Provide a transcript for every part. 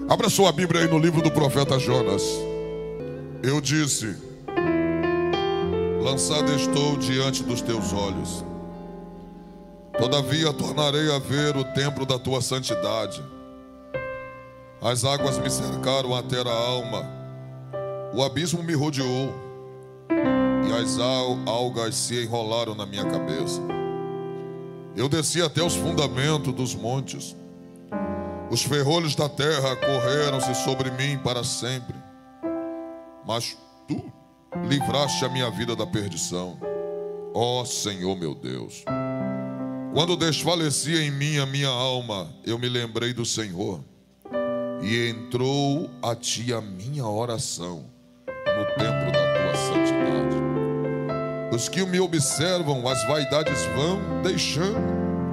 Abra sua Bíblia aí no livro do profeta Jonas. Eu disse: lançado estou diante dos teus olhos, todavia tornarei a ver o templo da tua santidade. As águas me cercaram até a alma, o abismo me rodeou, e as algas se enrolaram na minha cabeça. Eu desci até os fundamentos dos montes, os ferrolhos da terra correram-se sobre mim para sempre. Mas tu livraste a minha vida da perdição, ó Senhor meu Deus. Quando desfalecia em mim a minha alma, eu me lembrei do Senhor, e entrou a ti a minha oração no templo da tua santidade. Os que me observam, as vaidades vão deixando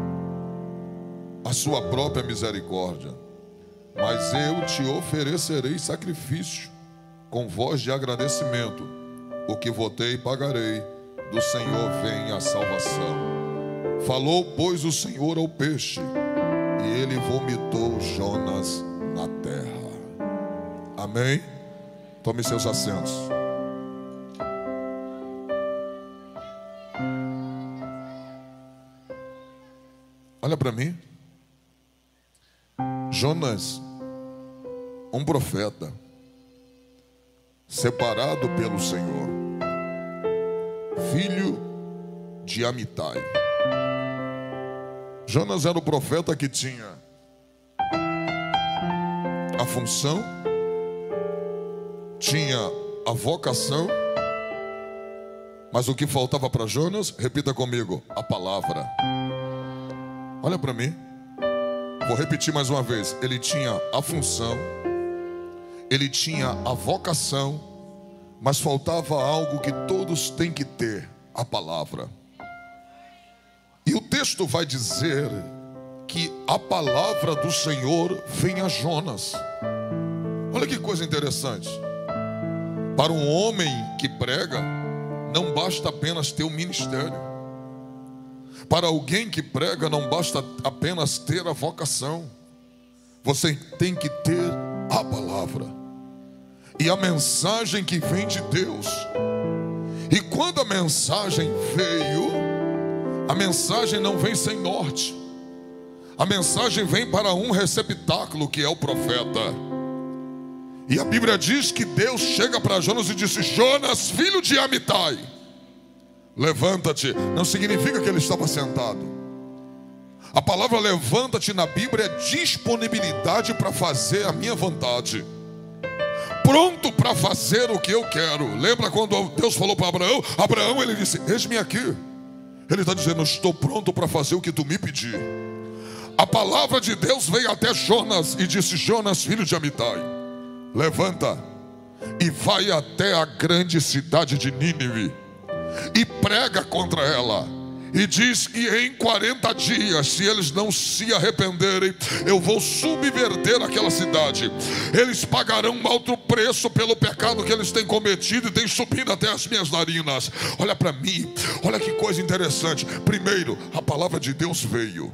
a sua própria misericórdia, mas eu te oferecerei sacrifício com voz de agradecimento. O que votei pagarei, do Senhor vem a salvação. Falou, pois, o Senhor ao peixe, e ele vomitou Jonas na terra. Amém? Tome seus assentos. Olha para mim. Jonas, um profeta, separado pelo Senhor, filho de Amitai. Jonas era o profeta que tinha a função, tinha a vocação, mas o que faltava para Jonas, repita comigo, a palavra. Olha para mim. Vou repetir mais uma vez. Ele tinha a função, ele tinha a vocação, mas faltava algo que todos têm que ter: a palavra. E o texto vai dizer que a palavra do Senhor vem a Jonas. Olha que coisa interessante. Para um homem que prega, não basta apenas ter um ministério. Para alguém que prega, não basta apenas ter a vocação. Você tem que ter a palavra e a mensagem que vem de Deus. E quando a mensagem veio, a mensagem não vem sem norte. A mensagem vem para um receptáculo, que é o profeta. E a Bíblia diz que Deus chega para Jonas e disse: Jonas, filho de Amitai, levanta-te. Não significa que ele estava sentado. A palavra levanta-te na Bíblia é disponibilidade para fazer a minha vontade, pronto para fazer o que eu quero. Lembra quando Deus falou para Abraão? Abraão, ele disse: eis-me aqui. Ele está dizendo: estou pronto para fazer o que tu me pedir. A palavra de Deus veio até Jonas e disse: Jonas, filho de Amitai, levanta e vai até a grande cidade de Nínive e prega contra ela, e diz que em 40 dias, se eles não se arrependerem, eu vou subverter aquela cidade. Eles pagarão um alto preço pelo pecado que eles têm cometido e têm subido até as minhas narinas. Olha para mim, olha que coisa interessante. Primeiro, a palavra de Deus veio.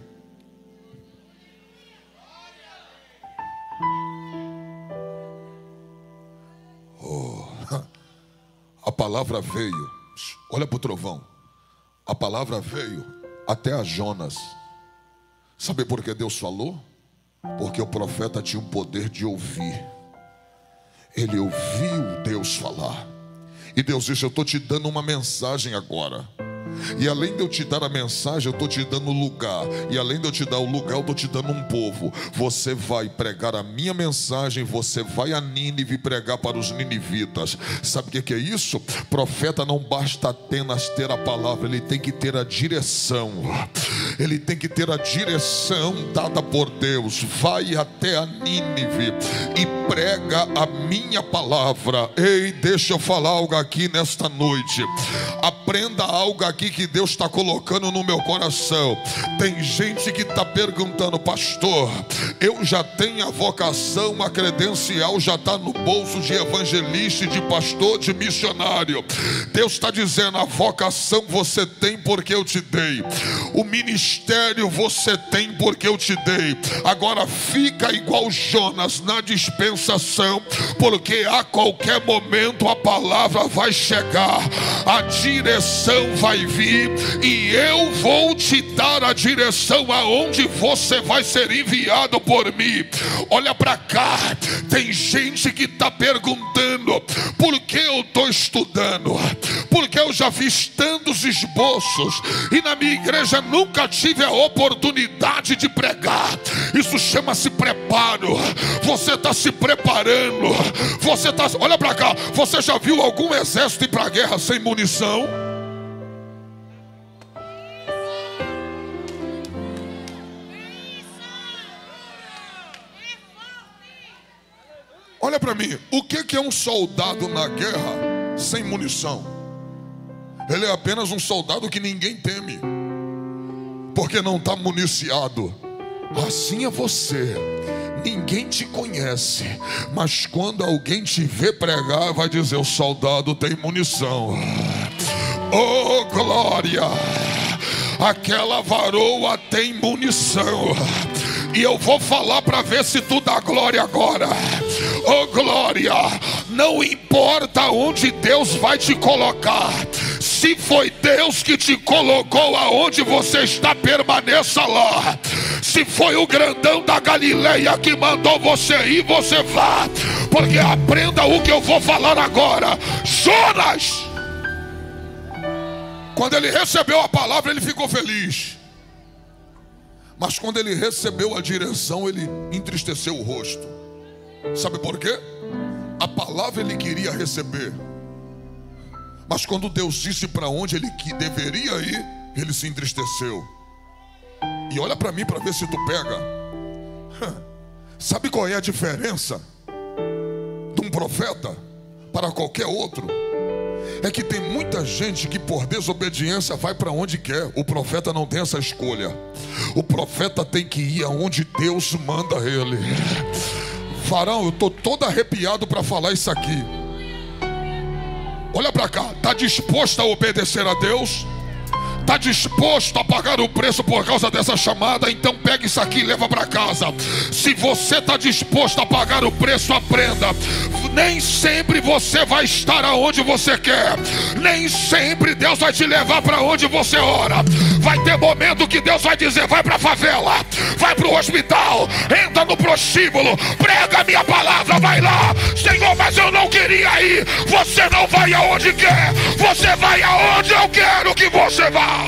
A palavra veio. Olha para o trovão. A palavra veio até a Jonas. Sabe por que Deus falou? Porque o profeta tinha o poder de ouvir. Ele ouviu Deus falar. E Deus disse: eu estou te dando uma mensagem agora. E além de eu te dar a mensagem, eu estou te dando lugar. E além de eu te dar o lugar, eu estou te dando um povo. Você vai pregar a minha mensagem. Você vai a Nínive pregar para os ninivitas. Sabe o que é isso? Profeta não basta apenas ter a palavra, ele tem que ter a direção. Ele tem que ter a direção dada por Deus. Vai até a Nínive e prega a minha palavra. Ei, deixa eu falar algo aqui nesta noite. Aprenda algo aqui que Deus está colocando no meu coração. Tem gente que está perguntando: pastor, eu já tenho a vocação, a credencial já está no bolso de evangelista, de pastor, de missionário. Deus está dizendo: a vocação você tem porque eu te dei, o ministério você tem porque eu te dei. Agora fica igual Jonas na dispensação, porque a qualquer momento a palavra vai chegar, a direção vai vir, e eu vou te dar a direção aonde você vai ser enviado por mim. Olha para cá, tem gente que está perguntando: por que eu estou estudando? Porque eu já fiz tantos esboços e na minha igreja nunca tive a oportunidade de pregar. Isso chama-se preparo. Você está se preparando. Você está... Olha para cá, você já viu algum exército ir para a guerra sem munição? Olha para mim, o que é um soldado na guerra sem munição? Ele é apenas um soldado que ninguém teme, porque não está municiado. Assim é você. Ninguém te conhece, mas quando alguém te vê pregar, vai dizer: o soldado tem munição. Oh glória! Aquela varoa tem munição. E eu vou falar para ver se tu dá glória agora. Oh glória! Não importa onde Deus vai te colocar. Se foi Deus que te colocou aonde você está, permaneça lá. Se foi o grandão da Galileia que mandou você ir, você vá. Porque aprenda o que eu vou falar agora. Jonas, quando ele recebeu a palavra, ele ficou feliz. Mas quando ele recebeu a direção, ele entristeceu o rosto. Sabe por quê? A palavra ele queria receber, mas quando Deus disse para onde ele que deveria ir, ele se entristeceu. E olha para mim para ver se tu pega. Sabe qual é a diferença de um profeta para qualquer outro? É que tem muita gente que por desobediência vai para onde quer. O profeta não tem essa escolha. O profeta tem que ir aonde Deus manda ele. Varão, eu estou todo arrepiado para falar isso aqui. Olha para cá, está disposto a obedecer a Deus? Está disposto a pagar o preço por causa dessa chamada? Então pega isso aqui e leva para casa. Se você está disposto a pagar o preço, aprenda: nem sempre você vai estar aonde você quer. Nem sempre Deus vai te levar para onde você ora. Vai ter momento que Deus vai dizer: vai para a favela, vai para o hospital, entra no prostíbulo, prega a minha palavra, vai lá. Senhor, mas eu não queria ir. Você não vai aonde quer, você vai aonde eu quero que você vá.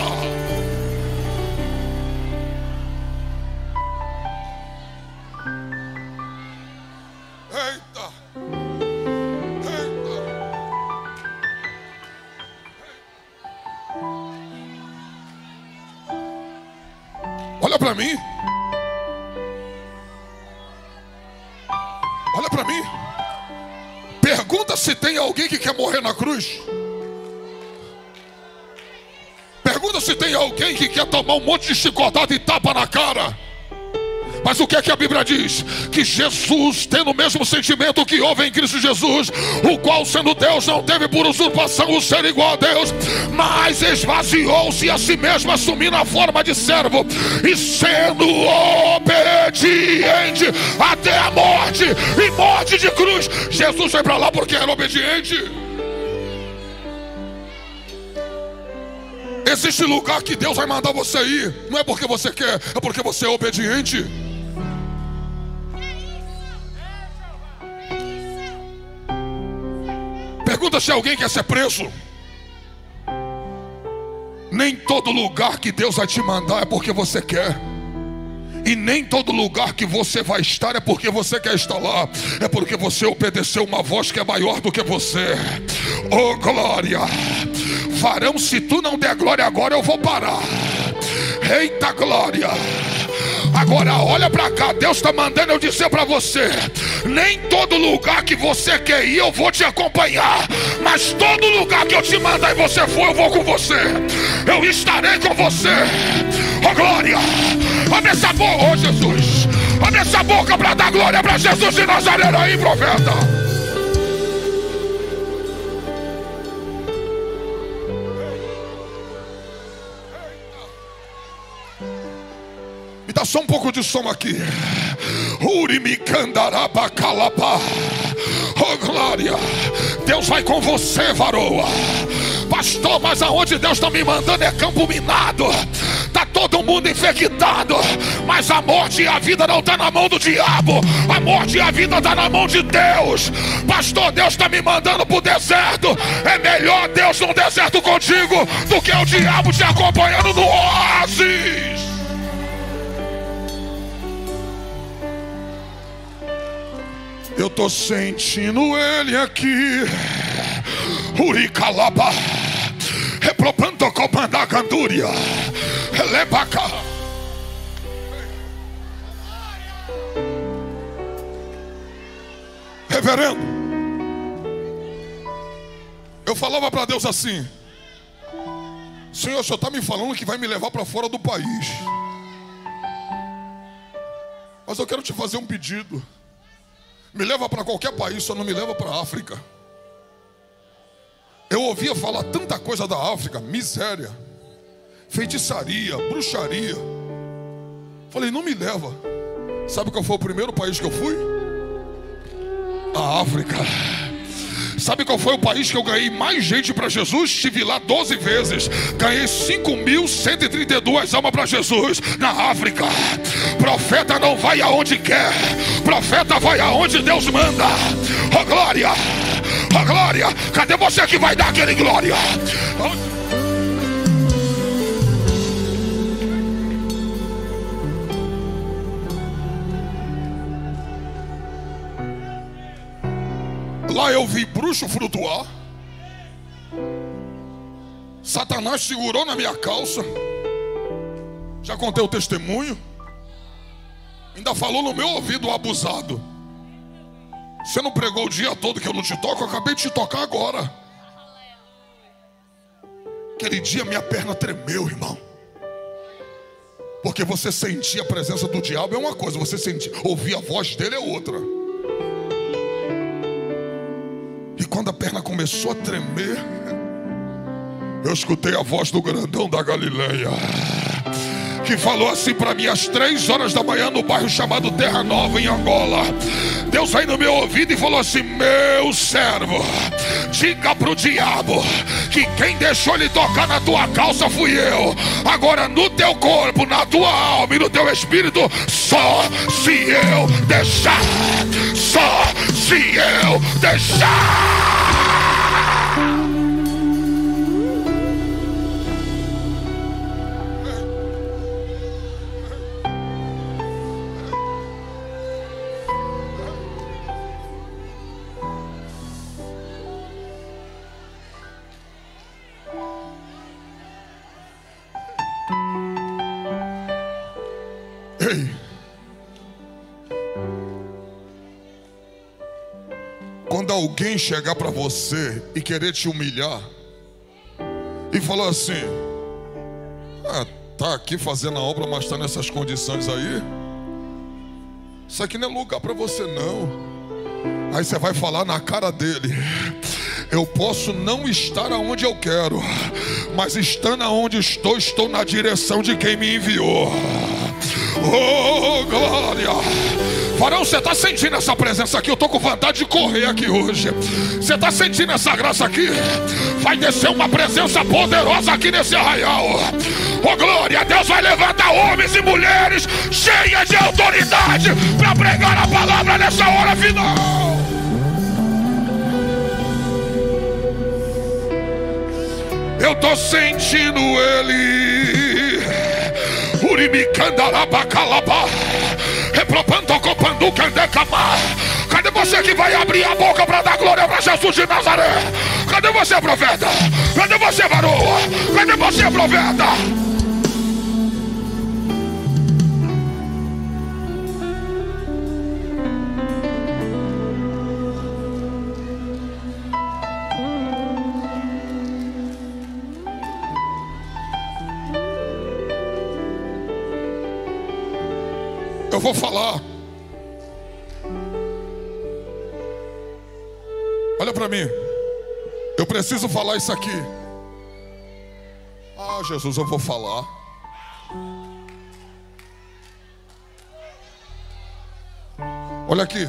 Eita. Olha para mim. Olha para mim. Pergunta se tem alguém que quer morrer na cruz. Pergunta se tem alguém que quer tomar um monte de chicotada e tapa na cara. Mas o que é que a Bíblia diz? Que Jesus, tendo o mesmo sentimento que houve em Cristo Jesus, o qual sendo Deus não teve por usurpação o ser igual a Deus, mas esvaziou-se a si mesmo, assumindo a forma de servo e sendo obediente até a morte, e morte de cruz. Jesus foi para lá porque era obediente. Existe lugar que Deus vai mandar você ir, não é porque você quer, é porque você é obediente. Pergunta se alguém quer ser preso. Nem todo lugar que Deus vai te mandar é porque você quer. E nem todo lugar que você vai estar é porque você quer estar lá. É porque você obedeceu uma voz que é maior do que você. Oh glória! Varão, se tu não der glória agora, eu vou parar. Eita glória! Agora olha para cá, Deus está mandando eu dizer para você: Nem todo lugar que você quer ir eu vou te acompanhar, mas todo lugar que eu te mandar e você for, eu vou com você. Eu estarei com você. Oh glória, abre essa boca, oh Jesus, abre essa boca para dar glória para Jesus de Nazaré aí, profeta. Me dá só um pouco de som aqui. Oh glória, Deus vai com você, varoa. Pastor, mas aonde Deus está me mandando é campo minado. Está todo mundo infectado, mas a morte e a vida não está na mão do diabo. A morte e a vida está na mão de Deus. Pastor, Deus está me mandando para o deserto. É melhor Deus no deserto contigo do que o diabo te acompanhando no oásis. Eu tô sentindo ele aqui. Uricalaba, repropando comanda canduria, lebaca. Reverendo, eu falava para Deus assim: Senhor, o Senhor está me falando que vai me levar para fora do país, mas eu quero te fazer um pedido. Me leva para qualquer país, só não me leva para a África. Eu ouvia falar tanta coisa da África, miséria, feitiçaria, bruxaria. Falei, não me leva. Sabe qual foi o primeiro país que eu fui? A África. Sabe qual foi o país que eu ganhei mais gente para Jesus? Estive lá 12 vezes. Ganhei 5.132 almas para Jesus na África. Profeta não vai aonde quer. Profeta vai aonde Deus manda. Oh glória, oh glória. Cadê você que vai dar aquele glória? Lá eu vi bruxo flutuar. Satanás segurou na minha calça. Já contei o testemunho. Ainda falou no meu ouvido, abusado. Você não pregou o dia todo que eu não te toco? Eu acabei de te tocar agora. Aquele dia minha perna tremeu, irmão. Porque você sentia a presença do diabo é uma coisa, você ouvir a voz dele é outra. E quando a perna começou a tremer, eu escutei a voz do grandão da Galileia, que falou assim para mim às 3 horas da manhã no bairro chamado Terra Nova, em Angola. Deus veio no meu ouvido e falou assim: meu servo, diga pro diabo que quem deixou ele tocar na tua calça fui eu. Agora no teu corpo, na tua alma e no teu espírito, só se eu deixar. Só se eu deixar. Ei, quando alguém chegar para você e querer te humilhar e falar assim: tá aqui fazendo a obra, mas tá nessas condições aí, isso aqui não é lugar para você não. Aí você vai falar na cara dele: eu posso não estar aonde eu quero, mas estando aonde estou, estou na direção de quem me enviou. Oh glória. Varão, você está sentindo essa presença aqui? Eu estou com vontade de correr aqui hoje. Você está sentindo essa graça aqui? Vai descer uma presença poderosa aqui nesse arraial. Oh glória, Deus vai levantar homens e mulheres cheias de autoridade para pregar a palavra nessa hora final. Eu estou sentindo ele. Cadê você que vai abrir a boca para dar glória para Jesus de Nazaré? Cadê você, profeta? Cadê você, varoa? Cadê você, profeta? vou falar. Olha para mim. Eu preciso falar isso aqui. Ah, Jesus, eu vou falar. Olha aqui.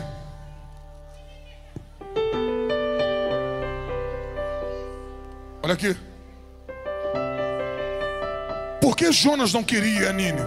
Olha aqui. Por que Jonas não queria ir a Nínive?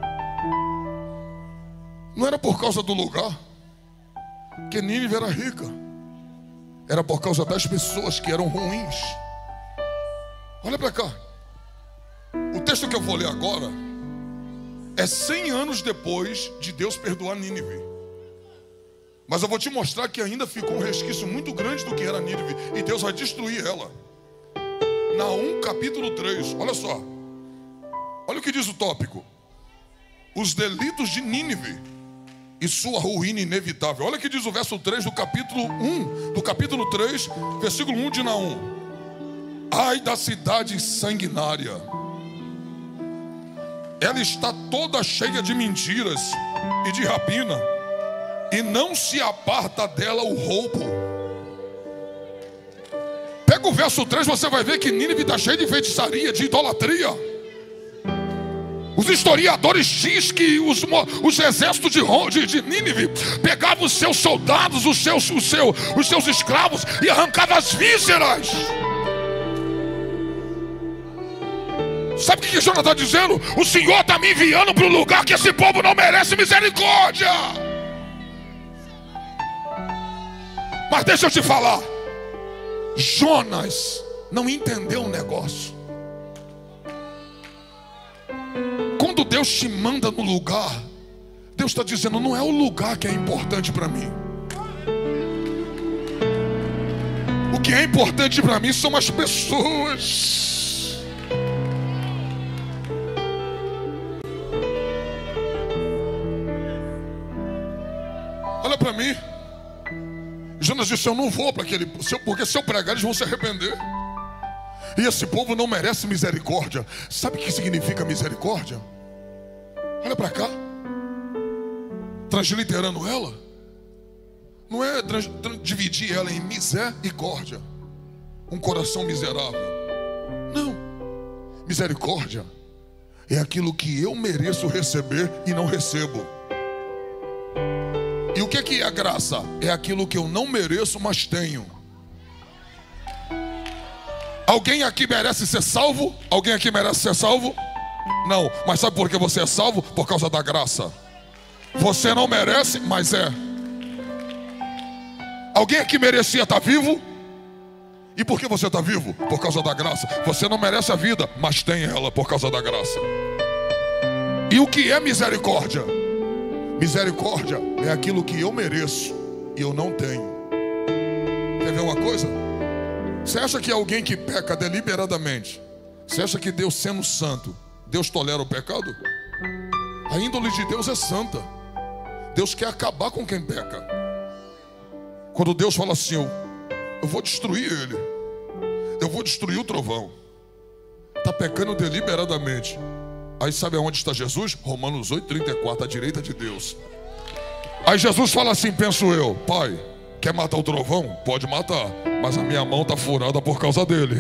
Não era por causa do lugar, que Nínive era rica. Era por causa das pessoas que eram ruins. Olha para cá. O texto que eu vou ler agora é 100 anos depois de Deus perdoar Nínive. Mas eu vou te mostrar que ainda ficou um resquício muito grande do que era Nínive, e Deus vai destruir ela. Naum capítulo 3, olha só. Olha o que diz o tópico: os delitos de Nínive e sua ruína inevitável. Olha o que diz o verso 3 do capítulo 1, do capítulo 3, versículo 1 de Naum. Ai da cidade sanguinária, ela está toda cheia de mentiras e de rapina, e não se aparta dela o roubo. Pega o verso 3, você vai ver que Nínive está cheia de feitiçaria, de idolatria. Os historiadores dizem que os exércitos de Nínive pegavam os seus soldados, os seus escravos, e arrancavam as vísceras. Sabe o que Jonas está dizendo? O Senhor está me enviando para um lugar que esse povo não merece misericórdia. Mas deixa eu te falar, Jonas não entendeu o negócio. Quando Deus te manda no lugar, Deus está dizendo, não é o lugar que é importante para mim. O que é importante para mim são as pessoas. Olha para mim. Jonas disse, eu não vou para aquele, porque se eu pregar eles vão se arrepender. E esse povo não merece misericórdia. Sabe o que significa misericórdia? Olha para cá. Transliterando ela, não é dividir ela em misericórdia, um coração miserável. Não. Misericórdia é aquilo que eu mereço receber e não recebo. E o que é a graça? É aquilo que eu não mereço, mas tenho. Alguém aqui merece ser salvo? Alguém aqui merece ser salvo? Não, mas sabe por que você é salvo? Por causa da graça. Você não merece, mas é. Alguém aqui merecia estar vivo? E por que você está vivo? Por causa da graça. Você não merece a vida, mas tem ela por causa da graça. E o que é misericórdia? Misericórdia é aquilo que eu mereço e eu não tenho. Quer ver uma coisa? Você acha que alguém que peca deliberadamente, você acha que Deus, sendo santo, Deus tolera o pecado? A índole de Deus é santa. Deus quer acabar com quem peca. Quando Deus fala assim, eu vou destruir ele, eu vou destruir o trovão, está pecando deliberadamente. Aí sabe aonde está Jesus? Romanos 8,34, à direita de Deus. Aí Jesus fala assim, penso eu, Pai, quer matar o trovão? Pode matar, mas a minha mão está furada por causa dele.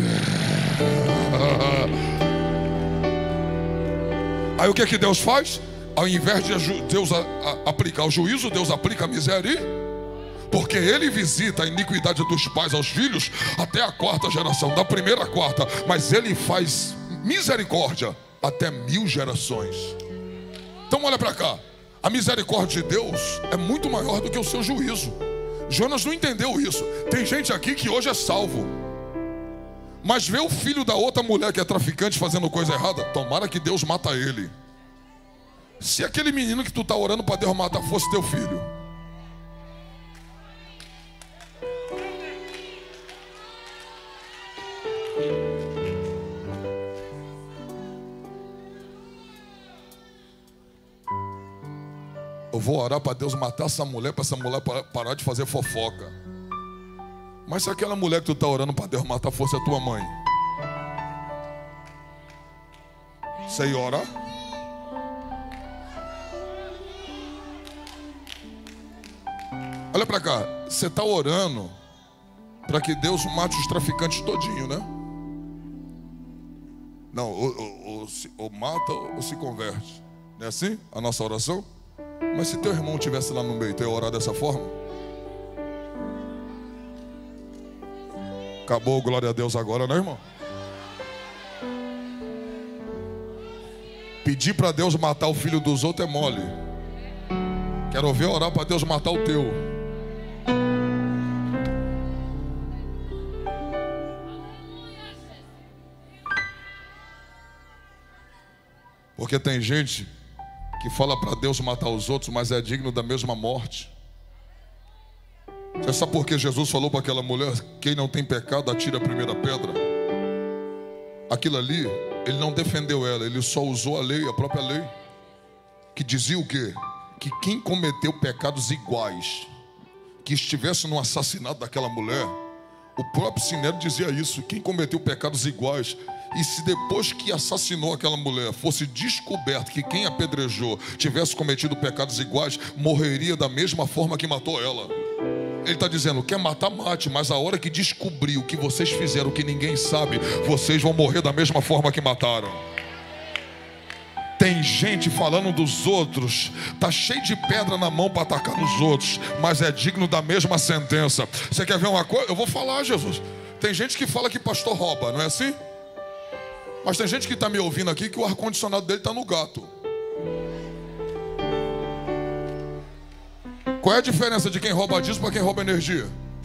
Aí o que Deus faz? Ao invés de Deus aplicar o juízo, Deus aplica a miséria. Porque Ele visita a iniquidade dos pais aos filhos até a 4ª geração, da primeira à 4ª. Mas Ele faz misericórdia até 1000 gerações. Então olha para cá. A misericórdia de Deus é muito maior do que o seu juízo. Jonas não entendeu isso. Tem gente aqui que hoje é salvo, mas vê o filho da outra mulher que é traficante fazendo coisa errada, tomara que Deus mata ele. Se aquele menino que tu está orando para Deus matar fosse teu filho. Eu vou orar para Deus matar essa mulher, para essa mulher parar de fazer fofoca. Mas se aquela mulher que tu está orando para Deus matar fosse a tua mãe, você ia orar? Olha para cá, você está orando para que Deus mate os traficantes todinho, né? Não, ou mata ou se converte. Não é assim a nossa oração? Mas se teu irmão estivesse lá no meio, tu ia orar dessa forma? Acabou, glória a Deus agora, né, irmão? Pedir para Deus matar o filho dos outros é mole. Quero ouvir orar para Deus matar o teu. Porque tem gente que fala para Deus matar os outros, mas é digno da mesma morte. Você sabe por que Jesus falou para aquela mulher: quem não tem pecado, atira a primeira pedra? Aquilo ali, ele não defendeu ela, ele só usou a lei, a própria lei, que dizia o quê? Que quem cometeu pecados iguais, que estivesse no assassinato daquela mulher, o próprio Sinédrio dizia isso: quem cometeu pecados iguais, e se depois que assassinou aquela mulher fosse descoberto que quem apedrejou tivesse cometido pecados iguais, morreria da mesma forma que matou ela. Ele está dizendo: quer matar, mate, mas a hora que descobrir o que vocês fizeram, que ninguém sabe, vocês vão morrer da mesma forma que mataram. Tem gente falando dos outros, tá cheio de pedra na mão para atacar nos outros, mas é digno da mesma sentença. Você quer ver uma coisa? Eu vou falar, Jesus. Tem gente que fala que pastor rouba, não é assim? Mas tem gente que está me ouvindo aqui que o ar-condicionado dele está no gato. Qual é a diferença de quem rouba diesel para quem rouba energia?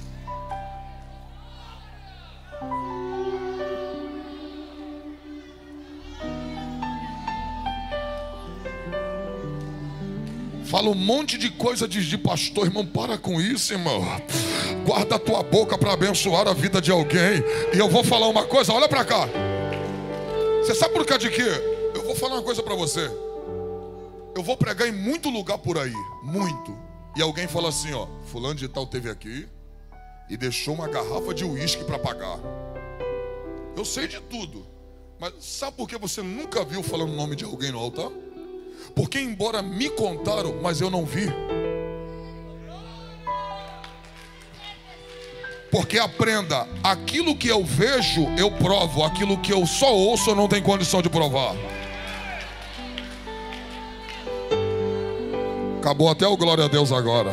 Fala um monte de coisa de pastor, irmão. Para com isso, irmão. Guarda a tua boca para abençoar a vida de alguém. E eu vou falar uma coisa, olha para cá. Você sabe por causa de quê? Eu vou falar uma coisa para você. Eu vou pregar em muito lugar por aí, muito. E alguém fala assim, ó: fulano de tal teve aqui e deixou uma garrafa de uísque para pagar. Eu sei de tudo, mas sabe por que você nunca viu falando o nome de alguém no altar? Porque embora me contaram, mas eu não vi. Porque aprenda, aquilo que eu vejo, eu provo. Aquilo que eu só ouço, eu não tenho condição de provar. Acabou até o glória a Deus agora.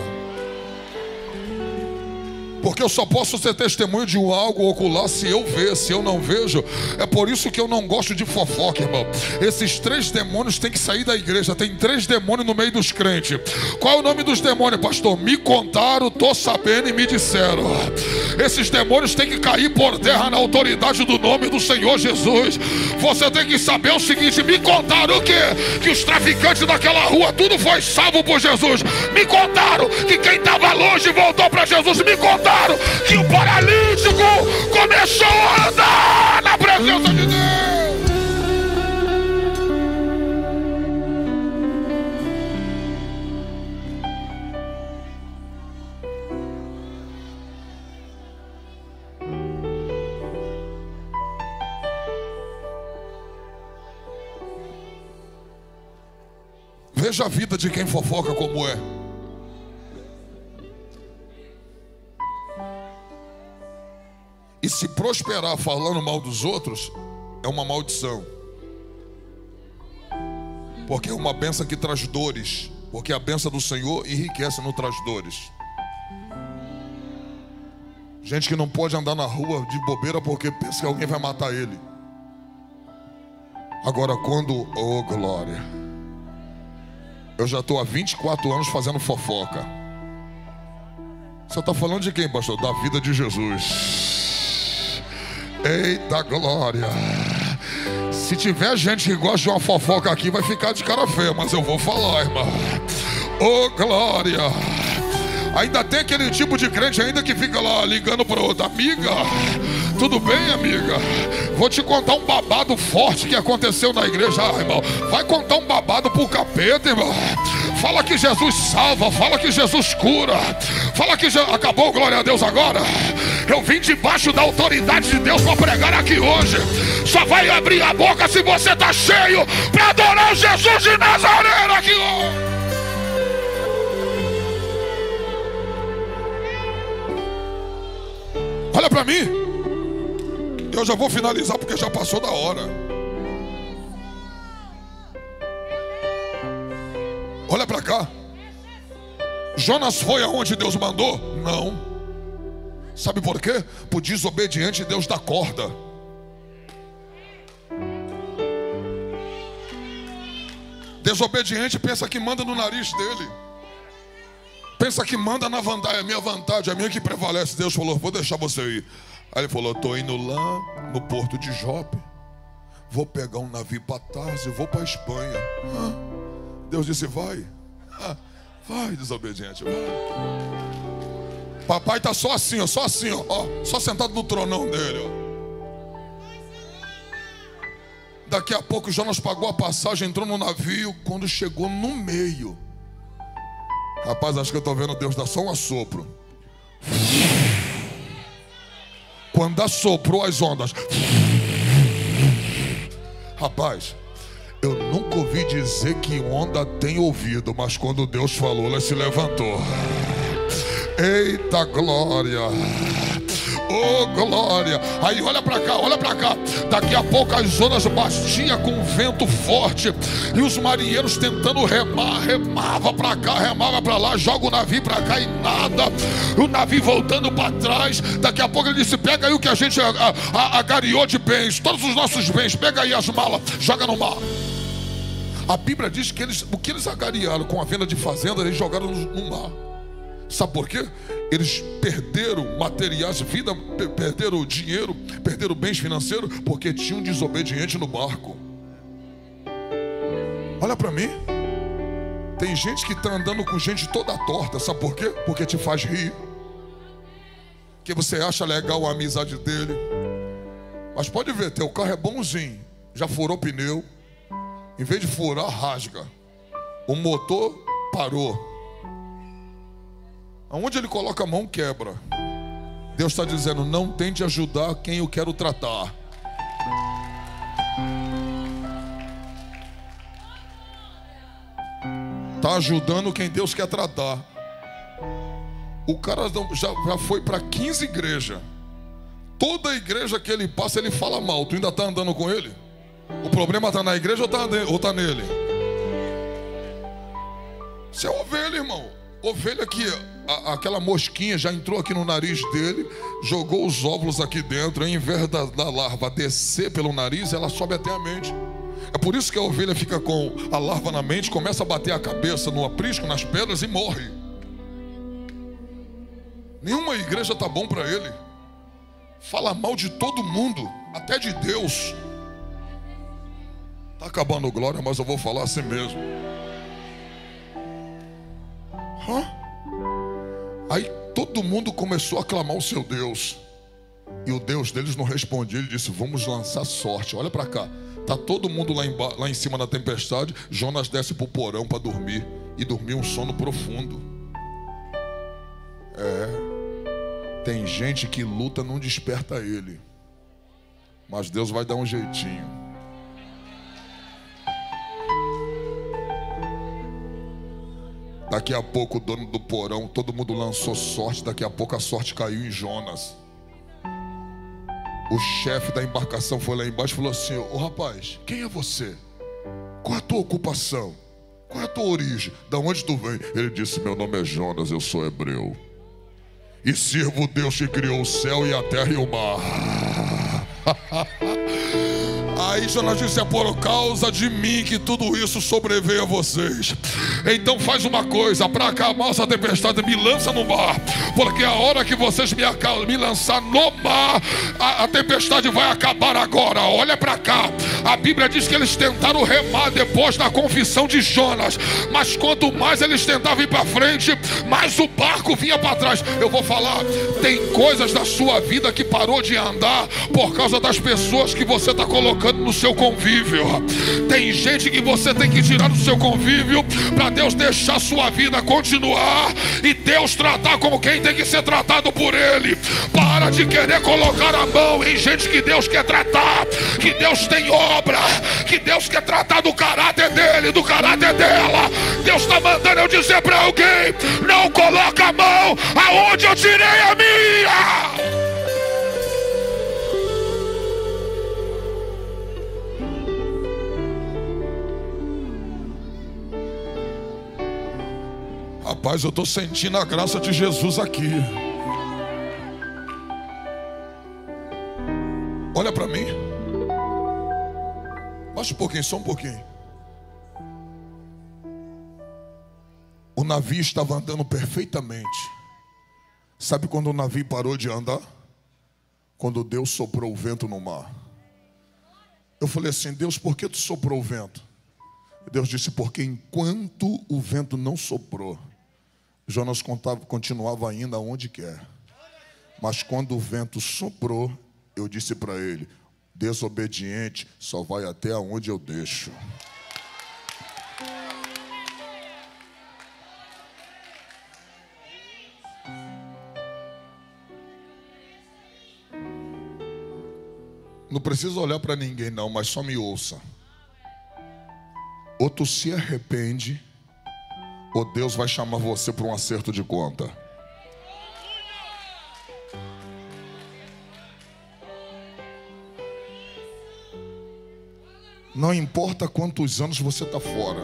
Porque eu só posso ser testemunho de algo ocular se eu ver. Se eu não vejo, é por isso que eu não gosto de fofoca, irmão. Esses 3 demônios têm que sair da igreja. Tem 3 demônios no meio dos crentes. Qual é o nome dos demônios, pastor? Me contaram, tô sabendo e me disseram. Esses demônios têm que cair por terra na autoridade do nome do Senhor Jesus. Você tem que saber o seguinte: me contaram o quê? Que os traficantes daquela rua tudo foi salvo por Jesus. Me contaram que quem estava longe voltou para Jesus. Me contaram que o paralítico começou a andar na presença de Deus. Veja a vida de quem fofoca como é. E se prosperar falando mal dos outros, é uma maldição. Porque é uma bênção que traz dores. Porque a bênção do Senhor enriquece, não traz dores. Gente que não pode andar na rua de bobeira porque pensa que alguém vai matar ele. Agora quando, oh glória, eu já estou há 24 anos fazendo fofoca. Você está falando de quem, pastor? Da vida de Jesus. Eita glória. Se tiver gente que gosta de uma fofoca aqui, vai ficar de cara feia, mas eu vou falar, irmão. Oh glória. Ainda tem aquele tipo de crente ainda que fica lá ligando para outra: amiga, tudo bem, amiga? Vou te contar um babado forte que aconteceu na igreja. Irmão, vai contar um babado pro capeta, irmão. Fala que Jesus salva, fala que Jesus cura, fala que acabou, glória a Deus agora. Eu vim debaixo da autoridade de Deus para pregar aqui hoje. Só vai abrir a boca se você tá cheio para adorar o Jesus de Nazaré aqui hoje. Olha para mim. Eu já vou finalizar porque já passou da hora. Olha para cá. Jonas foi aonde Deus mandou? Não. Sabe por quê? Por desobediente Deus dá corda. Desobediente pensa que manda no nariz dele. Pensa que manda na vantagem. É minha vantagem, é minha que prevalece. Deus falou, vou deixar você ir. Aí ele falou, estou indo lá no porto de Jope. Vou pegar um navio para Tarso e vou para a Espanha. Deus disse, vai. Vai, desobediente, vai. Papai está só assim, ó, só sentado no tronão dele, ó. Daqui a pouco Jonas pagou a passagem, entrou no navio. Quando chegou no meio, rapaz, acho que eu estou vendo Deus dar só um assopro. Quando assoprou as ondas, rapaz, eu nunca ouvi dizer que onda tem ouvido, mas quando Deus falou, ela se levantou. Eita glória! Oh glória! Aí olha pra cá, olha pra cá. Daqui a pouco as ondas batiam com vento forte. E os marinheiros tentando remar. Remava pra cá, remava pra lá. Joga o navio pra cá e nada. O navio voltando pra trás. Daqui a pouco ele disse, pega aí o que a gente agariou de bens. Todos os nossos bens, pega aí as malas, joga no mar. A Bíblia diz que o que eles agariaram com a venda de fazenda, eles jogaram no mar. Sabe por quê? Eles perderam materiais de vida, perderam dinheiro, perderam bens financeiros, porque tinha um desobediente no barco. Olha para mim. Tem gente que está andando com gente toda torta. Sabe por quê? Porque te faz rir. Porque você acha legal a amizade dele. Mas pode ver, teu carro é bonzinho. Já furou pneu. Em vez de furar, rasga. O motor parou. Aonde ele coloca a mão, quebra. Deus está dizendo, não tente ajudar quem eu quero tratar. Está ajudando quem Deus quer tratar. O cara já foi para 15 igrejas. Toda igreja que ele passa, ele fala mal. Tu ainda está andando com ele? O problema está na igreja ou está nele? Você é ovelha, irmão. Ovelha que aquela mosquinha já entrou aqui no nariz dele, jogou os óvulos aqui dentro. Ao invés da larva descer pelo nariz, ela sobe até a mente. É por isso que a ovelha fica com a larva na mente, começa a bater a cabeça no aprisco, nas pedras e morre. Nenhuma igreja está bom para ele. Fala mal de todo mundo, até de Deus. Está acabando glória, mas eu vou falar assim mesmo. Aí todo mundo começou a clamar o seu Deus. E o Deus deles não respondia. Ele disse, vamos lançar sorte. Olha para cá. Tá todo mundo lá em cima na tempestade. Jonas desce para o porão para dormir. E dormir um sono profundo. Tem gente que luta, não desperta ele. Mas Deus vai dar um jeitinho. Daqui a pouco o dono do porão, todo mundo lançou sorte. Daqui a pouco a sorte caiu em Jonas. O chefe da embarcação foi lá embaixo e falou assim, ô rapaz, quem é você? Qual é a tua ocupação? Qual é a tua origem? Da onde tu vem? Ele disse, meu nome é Jonas, eu sou hebreu. E sirvo o Deus que criou o céu e a terra e o mar. Aí Jonas disse, é por causa de mim que tudo isso sobreveio a vocês. Então faz uma coisa, para acalmar essa tempestade, me lança no mar. Porque a hora que vocês me lançar no mar, a tempestade vai acabar agora. Olha para cá. A Bíblia diz que eles tentaram remar depois da confissão de Jonas. Mas quanto mais eles tentavam ir para frente, mais o barco vinha para trás. Eu vou falar, tem coisas da sua vida que parou de andar por causa das pessoas que você está colocando no seu convívio. Tem gente que você tem que tirar do seu convívio para Deus deixar a sua vida continuar e Deus tratar como quem tem que ser tratado por Ele. Para de querer colocar a mão em gente que Deus quer tratar, que Deus tem obra, que Deus quer tratar do caráter dele, do caráter dela. Deus está mandando eu dizer para alguém, não coloca a mão aonde eu tirei a minha. Rapaz, eu estou sentindo a graça de Jesus aqui. Olha para mim. Baixa um pouquinho, só um pouquinho. O navio estava andando perfeitamente. Sabe quando o navio parou de andar? Quando Deus soprou o vento no mar. Eu falei assim: Deus, por que tu soprou o vento? Deus disse: porque enquanto o vento não soprou, Jonas continuava indo aonde quer. Mas quando o vento soprou, eu disse para ele: desobediente só vai até aonde eu deixo. Não precisa olhar para ninguém não, mas só me ouça. Ou tu se arrepende, ou Deus vai chamar você para um acerto de conta. Não importa quantos anos você está fora.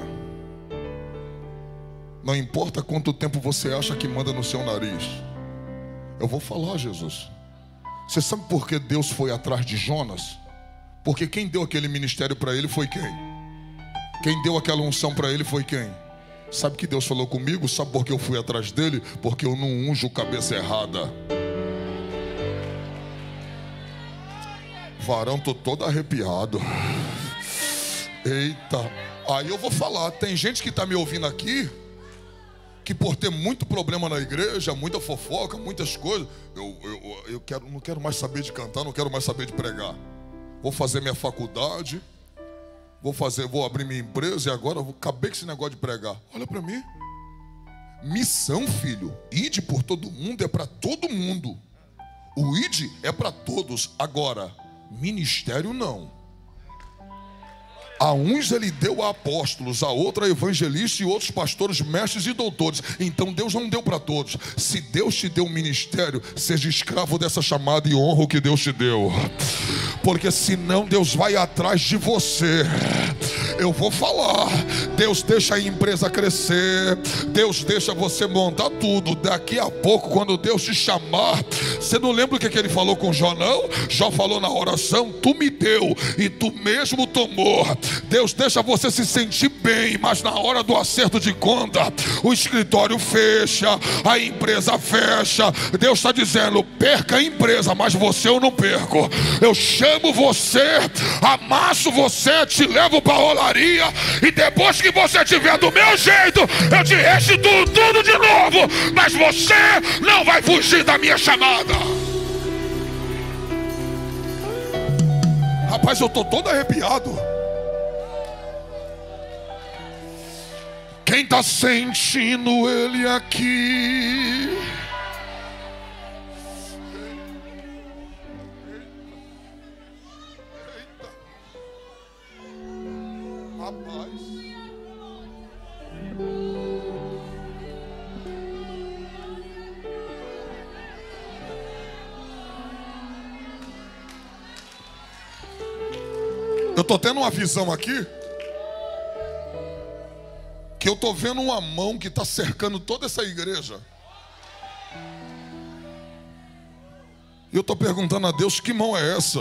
Não importa quanto tempo você acha que manda no seu nariz. Eu vou falar, Jesus. Você sabe por que Deus foi atrás de Jonas? Porque quem deu aquele ministério para ele foi quem? Quem deu aquela unção para ele foi quem? Sabe que Deus falou comigo? Sabe por que eu fui atrás dele? Porque eu não unjo cabeça errada. Varão, tô todo arrepiado. Eita. Aí eu vou falar. Tem gente que está me ouvindo aqui, que por ter muito problema na igreja, muita fofoca, muitas coisas, não quero mais saber de cantar, não quero mais saber de pregar. Vou fazer minha faculdade, vou abrir minha empresa e agora acabei com esse negócio de pregar. Olha para mim. Missão, filho. Ide por todo mundo é para todo mundo. O ide é para todos. Agora, ministério não. A uns ele deu a apóstolos, a outra a evangelistas e outros pastores, mestres e doutores. Então Deus não deu para todos. Se Deus te deu um ministério, seja escravo dessa chamada e honra o que Deus te deu. Porque senão Deus vai atrás de você. Eu vou falar. Deus deixa a empresa crescer. Deus deixa você montar tudo. Daqui a pouco, quando Deus te chamar, você não lembra o que ele falou com Jó, não? Jó falou na oração: tu me deu e tu mesmo tomou. Deus deixa você se sentir bem, mas na hora do acerto de conta, o escritório fecha, a empresa fecha. Deus está dizendo: perca a empresa, mas você eu não perco. Eu chamo você, amasso você, te levo para a olaria, e depois que você estiver do meu jeito, eu te restituo tudo de novo. Mas você não vai fugir da minha chamada. Rapaz, eu estou todo arrepiado. Quem está sentindo ele aqui? Eita. Rapaz. Eu estou tendo uma visão aqui, que eu estou vendo uma mão que está cercando toda essa igreja. E eu estou perguntando a Deus: que mão é essa?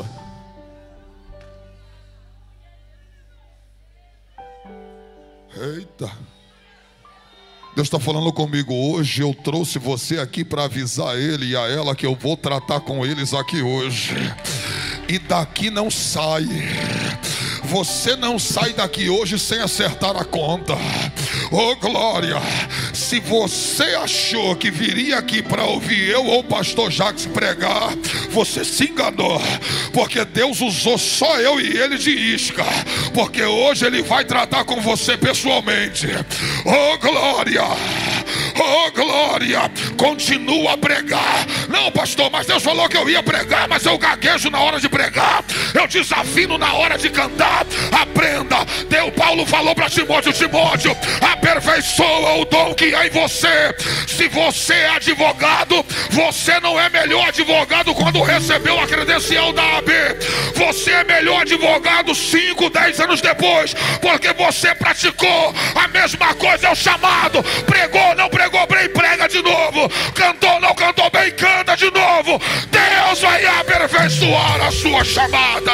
Eita. Deus está falando comigo hoje. Eu trouxe você aqui para avisar ele e a ela que eu vou tratar com eles aqui hoje. E daqui não sai. Você não sai daqui hoje sem acertar a conta. Oh glória. Se você achou que viria aqui para ouvir eu ou o pastor Jacques pregar, você se enganou. Porque Deus usou só eu e ele de isca. Porque hoje ele vai tratar com você pessoalmente. Oh glória. Oh glória. Continua a pregar. Não, pastor, mas Deus falou que eu ia pregar, mas eu gaguejo na hora de pregar, eu desafino na hora de cantar. Aprenda. Paulo falou para Timóteo: Timóteo, aperfeiçoa o dom que há em você. Se você é advogado, você não é melhor advogado quando recebeu a credencial da AB. Você é melhor advogado 5, 10 anos depois, porque você praticou a mesma coisa. É o chamado. Pregou, não pregou bem, prega de novo. Cantou, não cantou bem, canta de novo. Deus vai aperfeiçoar a sua chamada.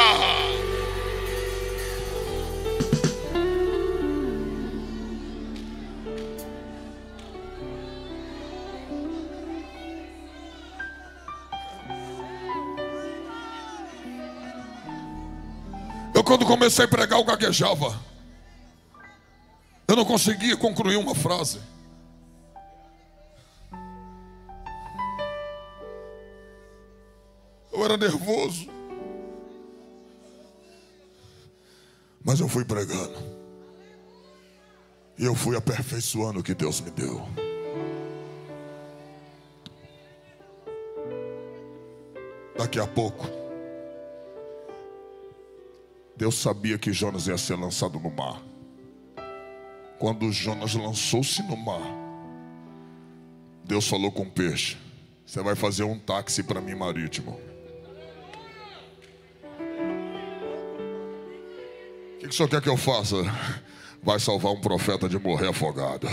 Eu, quando comecei a pregar, eu gaguejava. Eu não conseguia concluir uma frase. Eu era nervoso. Mas eu fui pregando. E eu fui aperfeiçoando o que Deus me deu. Daqui a pouco, Deus sabia que Jonas ia ser lançado no mar. Quando Jonas lançou-se no mar, Deus falou com o peixe: você vai fazer um táxi para mim marítimo. O que o senhor quer que eu faça? Vai salvar um profeta de morrer afogado.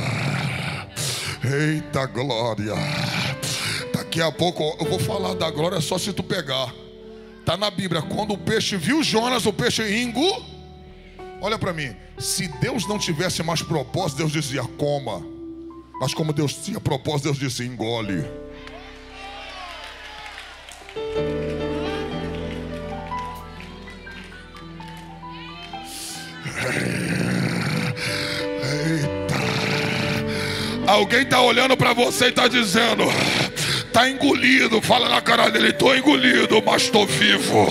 Eita glória. Daqui a pouco eu vou falar da glória só se tu pegar. Está na Bíblia. Quando o peixe viu Jonas, o peixe olha para mim. Se Deus não tivesse mais propósito, Deus dizia: coma. Mas como Deus tinha propósito, Deus disse: engole. Eita. Alguém está olhando para você e está dizendo: está engolido. Fala na cara dele: estou engolido, mas estou vivo.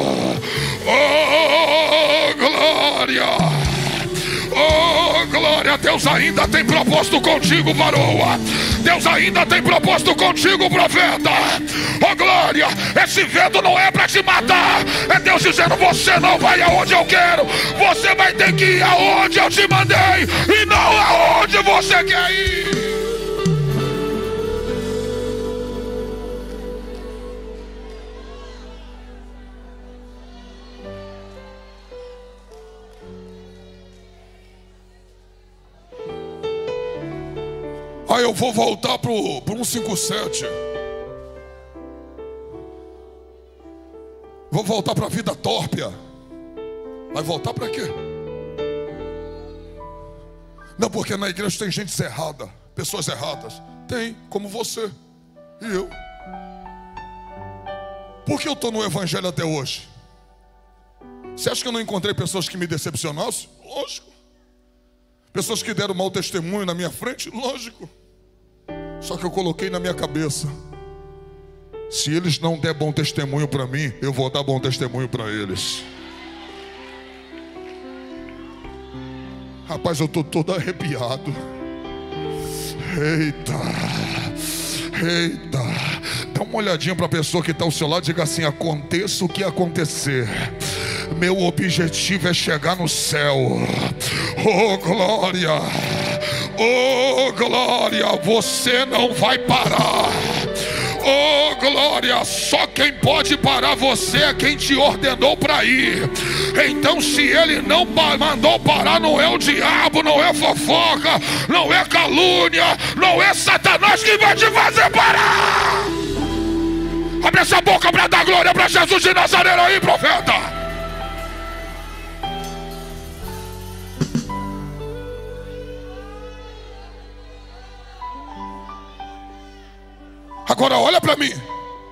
Oh, glória! Oh, glória! Deus ainda tem propósito contigo, varoa. Deus ainda tem propósito contigo, profeta. Oh, glória! Esse vento não é para te matar. É Deus dizendo: você não vai aonde eu quero. Você vai ter que ir aonde eu te mandei, e não aonde você quer ir. Aí eu vou voltar para o 157. Vou voltar para a vida tórpia. Vai voltar para quê? Não, porque na igreja tem gente errada, pessoas erradas. Tem, como você e eu. Por que eu estou no evangelho até hoje? Você acha que eu não encontrei pessoas que me decepcionassem? Lógico. Pessoas que deram mau testemunho na minha frente? Lógico. Só que eu coloquei na minha cabeça: se eles não der bom testemunho para mim, eu vou dar bom testemunho para eles. Rapaz, eu estou todo arrepiado. Eita. Eita. Dá uma olhadinha para a pessoa que está ao seu lado e diga assim: aconteça o que acontecer, meu objetivo é chegar no céu. Oh, glória! Oh, glória! Você não vai parar. Oh, glória! Só quem pode parar você é quem te ordenou para ir. Então, se ele não mandou parar, não é o diabo, não é fofoca, não é calúnia, não é Satanás que vai te fazer parar. Abre essa boca para dar glória para Jesus de Nazaré aí, profeta. Agora olha para mim.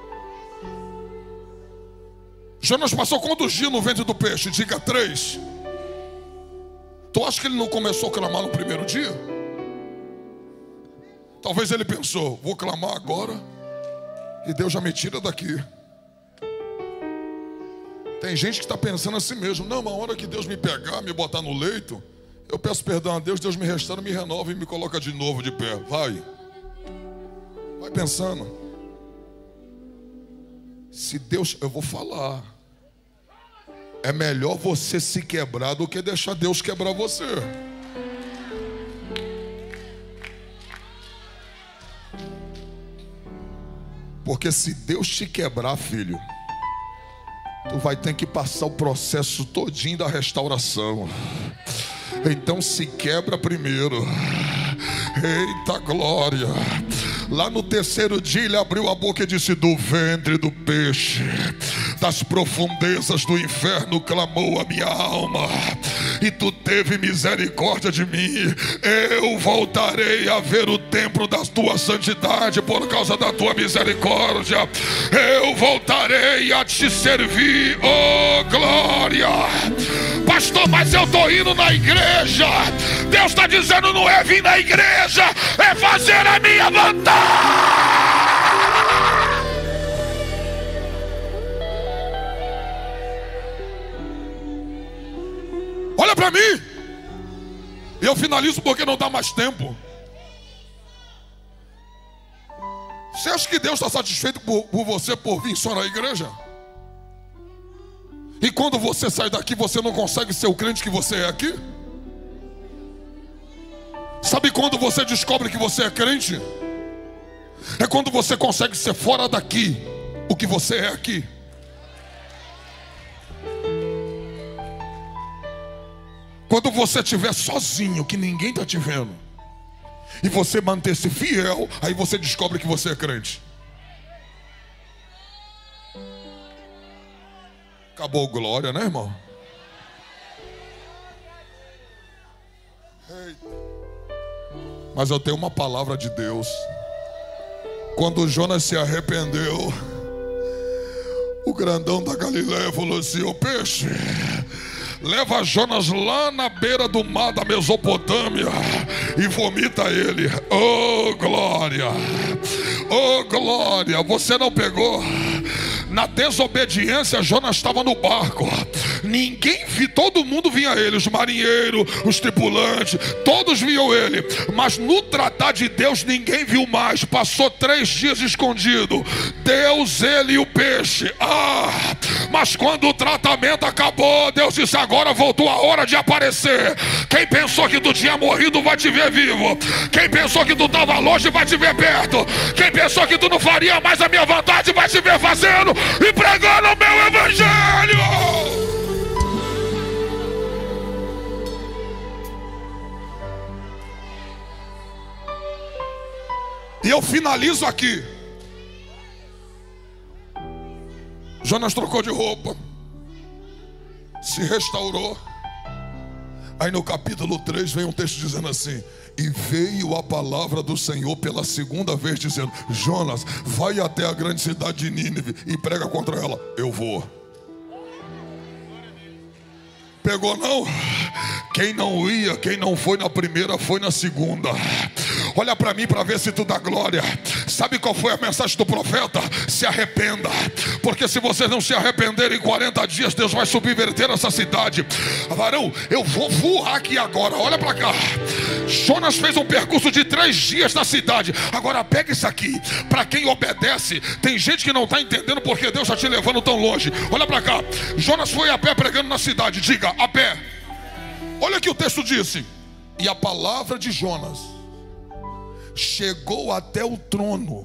Jonas passou quantos dias no ventre do peixe? Diga 3. Tu acha que ele não começou a clamar no primeiro dia? Talvez ele pensou: vou clamar agora e Deus já me tira daqui. Tem gente que está pensando assim mesmo: não, uma hora que Deus me pegar, me botar no leito, eu peço perdão a Deus, Deus me restaura, me renova e me coloca de novo de pé. Vai pensando. Se Deus, eu vou falar, é melhor você se quebrar do que deixar Deus quebrar você. Porque se Deus te quebrar, filho, tu vai ter que passar o processo todinho da restauração. Então se quebra primeiro. Eita glória. Lá no terceiro dia ele abriu a boca e disse: do ventre do peixe, das profundezas do inferno clamou a minha alma, e tu teve misericórdia de mim. Eu voltarei a ver o templo da tua santidade por causa da tua misericórdia. Eu voltarei a te servir, oh glória. Pastor, mas eu estou indo na igreja. Deus está dizendo: não é vir na igreja, é fazer a minha vontade. Olha para mim. E eu finalizo porque não dá mais tempo. Você acha que Deus está satisfeito por você por vir só na igreja? E quando você sai daqui, você não consegue ser o crente que você é aqui? Sabe quando você descobre que você é crente? É quando você consegue ser fora daqui o que você é aqui. Quando você estiver sozinho, que ninguém está te vendo, e você manter-se fiel, aí você descobre que você é crente. Acabou glória, né, irmão? Eita. Mas eu tenho uma palavra de Deus. Quando Jonas se arrependeu, o grandão da Galileia falou assim: ô peixe, leva Jonas lá na beira do mar da Mesopotâmia e vomita ele. Oh glória, oh glória. Você não pegou? Na desobediência, Jonas estava no barco. Ninguém viu, todo mundo via ele, os marinheiros, os tripulantes, todos viam ele. Mas no tratar de Deus, ninguém viu mais. Passou 3 dias escondido. Deus, ele e o peixe. Mas quando o tratamento acabou, Deus disse: agora voltou a hora de aparecer. Quem pensou que tu tinha morrido vai te ver vivo. Quem pensou que tu estava longe vai te ver perto. Quem pensou que tu não faria mais a minha vontade vai te ver fazendo e pregando o meu evangelho. E eu finalizo aqui. Jonas trocou de roupa, se restaurou. Aí no capítulo 3 vem um texto dizendo assim: e veio a palavra do Senhor pela segunda vez dizendo: Jonas, vai até a grande cidade de Nínive e prega contra ela. Eu vou. Pegou não? Quem não ia, quem não foi na primeira, foi na segunda. Olha para mim para ver se tu dá glória. Sabe qual foi a mensagem do profeta? Se arrependa. Porque se vocês não se arrependerem, em 40 dias Deus vai subverter essa cidade. Varão, eu vou voar aqui agora. Olha para cá. Jonas fez um percurso de 3 dias na cidade. Agora pega isso aqui. Para quem obedece, tem gente que não está entendendo porque Deus está te levando tão longe. Olha para cá. Jonas foi a pé pregando na cidade. Diga, a pé. Olha o que o texto disse. E a palavra de Jonas chegou até o trono.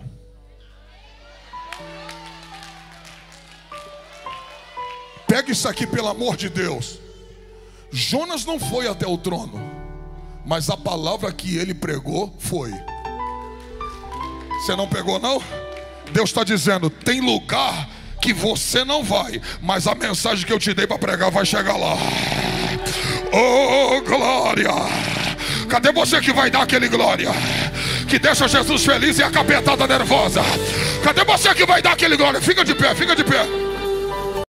Pega isso aqui, pelo amor de Deus. Jonas não foi até o trono, mas a palavra que ele pregou foi. Você não pegou não? Deus está dizendo: tem lugar que você não vai, mas a mensagem que eu te dei para pregar vai chegar lá. Oh glória. Cadê você que vai dar aquele glória que deixa Jesus feliz e a capetada nervosa? Cadê você que vai dar aquele glória? Fica de pé, fica de pé.